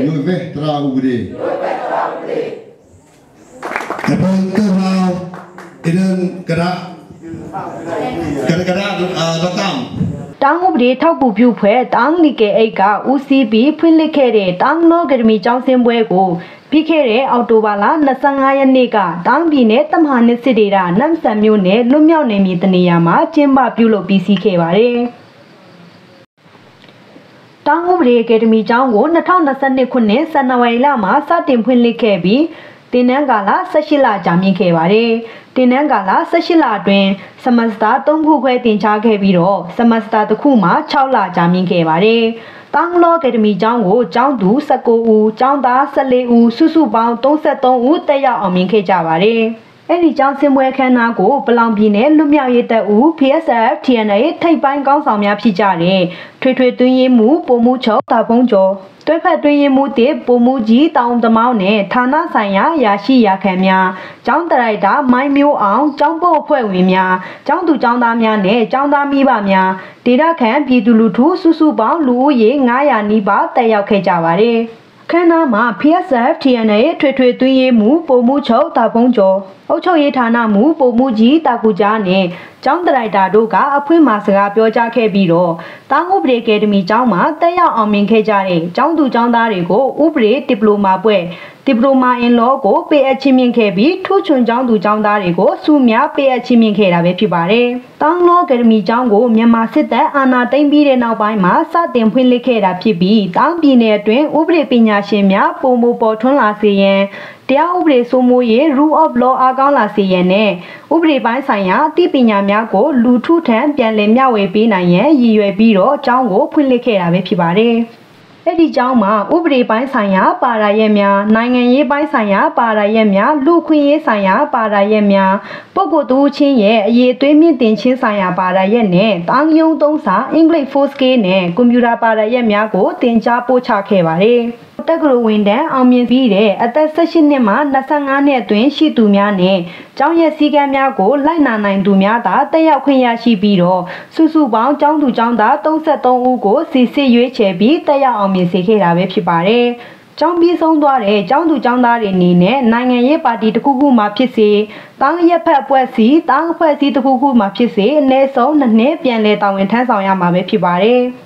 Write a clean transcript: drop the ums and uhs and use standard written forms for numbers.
Yove Traore. Kapal terau idan kada datang. တောင်းဥပဒေထောက်ကူပြုဖွဲ့တောင်းလီကေအိတ်က UCB ဖွင့်လှစ်ခဲ့တဲ့တောင်းနော့ဂရမီကျောင်းစင်းပွဲကိုပြီးခဲ့တဲ့အောက်တိုဘာလ25ရက်နေ့ကတောင်းပြည်နယ်တမဟာနစ်စစ်ဒေတာနမ်ဆန်မြို့နယ်လွတ်မြောက်နေမည်တနေရာမှာကျင်းပပြုလုပ်ပြီးစီးခဲ့ပါတယ်။တောင်းဥပဒေအကယ်ဒမီကျောင်းကို2022ခုနှစ်ဇန်နဝါရီလမှာစတင်ဖွင့်လှစ်ခဲ့ပြီးတင်နန်းကာလ18လကြာမြင့်ခဲ့ပါတယ်။တင်နန်းကာလ18လအတွင်းစမစတာ3ခုခွဲတင်ချခဲ့ပြီးတော့စမစတာတစ်ခုမှာ6လကြာမြင့်ခဲ့ပါတယ်။တောင်လော့အကယ်ဒမီကျောင်းကိုကျောင်းသူ19ဦးကျောင်းသား14ဦးစုစုပေါင်း33ဦးတက်ရောက်အောင်မြင်ခဲ့ကြပါတယ်။အဲ့ဒီကျောင်းစင်ပွဲခန်းနာကိုပလောင်ပြည်နယ်လွတ်မြောက်ရေးတပ်ဦး PSF TNA ထိပ်ပိုင်းကောင်းဆောင်များဖြစ်ကြတဲ့ထွေထွေသွင်းရေးမှုပုံမှုချုပ်တာဖုံးကျော်တွဲဖက်တွင်းရင်မှုတစ်ပုံမှုကြီးတောင်တမောင်းနဲ့ဌာနဆိုင်ရာရာရှိရာခံများကျောင်းတရိုက်တာမိုင်းမျိုးအောင်ကျောင်းပို့အဖွဲ့ဝင်များကျောင်းသူကျောင်းသားများနဲ့ကျောင်းသားမိဘများဒေတာခန့်ပြည်သူလူထုစုစုပေါင်းလူဦးရေ900နီးပါးတက်ရောက်ခဲ့ကြပါတယ်ခန်းနာမှာ PSF TNA ထွေထွေသွင်းရေးမှုပုံမှုချုပ်တာဖုံးကျော်အုပ်ချုပ်ရေးဌာနမှုပုံမှုကြီးတာကူကြားနဲ့ကျောင်းတရိုက်တာတို့ကအဖွင့်မှာစကားပြောကြားခဲ့ပြီးတော့တောင်ဥပဒေအကယ်ဒမီကျောင်းမှာတက်ရောက်အောင်မြင်ခဲ့ကြတဲ့ကျောင်းသူကျောင်းသားတွေကိုဥပဒေဒီပလိုမာပွဲဒီပလိုမာအင်လောကိုပေးအပ်ချင်းမြင့်ခဲ့ပြီးထူးချွန်ကျောင်းသူကျောင်းသားတွေကိုစုများပေးအပ်ချင်းမြင့်ခဲ့တာပဲဖြစ်ပါတယ်။တောင်လောအကယ်ဒမီကျောင်းကိုမြန်မာစစ်တပ်အာဏာသိမ်းပြီးတဲ့နောက်ပိုင်းမှာစတင်ဖွင့်လှစ်ခဲ့တာဖြစ်ပြီးတောင်ပြည်နယ်အတွင်းဥပဒေပညာရှင်များပုံမပေါ်ထွန်းလာစေရန်တရားဥပဒေစိုးမိုးရေး Rule of Law အားကောင်းလာစေရန်နဲ့ဥပဒေပိုင်းဆိုင်ရာအသိပညာများကိုလူထုထံပြန်လည်မျှဝေပေးနိုင်ရန်ရည်ရွယ်ပြီးတော့အကြောင်းကိုဖွင့်လှစ်ခဲ့တာပဲဖြစ်ပါတယ်။အဲ့ဒီကျောင်းမှာဥပဒေပိုင်းဆိုင်ရာပါရာရက်များနိုင်ငံရေးပိုင်းဆိုင်ရာပါရာရက်များလူခွင့်ရေးဆိုင်ရာပါရာရက်များပုဂ္ဂိုလ်သူချင်းရဲ့အရေးသွေးမြင့်တင်ချင်းဆိုင်ရာပါရာရက်နဲ့တောင်ယုံသုံးစာအင်္ဂလိပ် 4 scale နဲ့ကွန်ပျူတာပါရာရက်များကိုသင်ကြားပို့ချခဲ့ပါတယ်။တက္ကသိုလ်ဝင်တန်းအောင်မြင်ပြီးတဲ့အသက်18နှစ်မှ25နှစ်အတွင်းရှိသူများနဲ့ကျောင်းရဲ့စည်းကမ်းများကိုလိုက်နာနိုင်သူများသာတက်ရောက်ခွင့်ရရှိပြီးတော့စုစုပေါင်းကျောင်းသူကျောင်းသား33ဦးကိုစီစစ်ရွေးချယ်ပြီးတက်ရောက်အောင်မြင်စေခဲ့တာပဲဖြစ်ပါတယ်။ကျောင်းပြီးဆုံးသွားတဲ့ကျောင်းသူကျောင်းသားတွေအနေနဲ့နိုင်ငံရေးပါတီတစ်ခုခုမှဖြစ်စေတောင်ရက်ဖက်အဖွဲ့အစည်းတောင်အဖွဲ့အစည်းတစ်ခုခုမှဖြစ်စေအနည်းဆုံး2နှစ်ပြန်လည်တာဝန်ထမ်းဆောင်ရမှာပဲဖြစ်ပါတယ်။